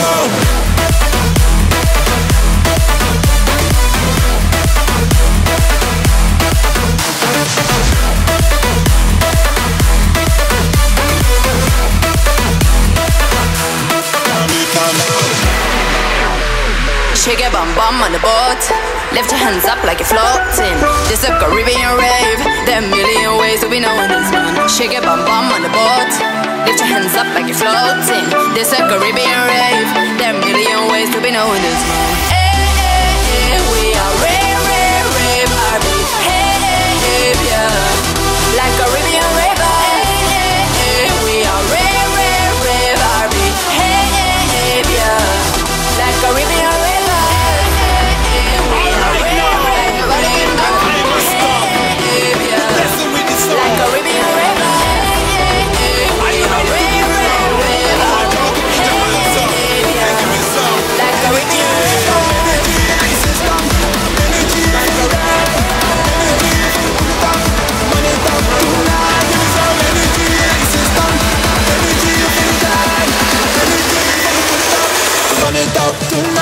Shake your bum bum on the boat. Lift your hands up like you're floating. This a Caribbean rave. There are a million ways to be knowing this man. Shake your bum bum on the boat. Lift your hands up like you're floating. This a Caribbean rave. There are a million ways to be knowing this man. Hey, hey, hey, we are rave, rave, rave, RB. Hey, hey, hey, yeah. Like Caribbean rave. Hey, hey, hey, we are rave, rave, rave, RB. Hey, hey, hey, yeah. Like Caribbean rave. Like Caribbean river, like Caribbean Run it up tonight.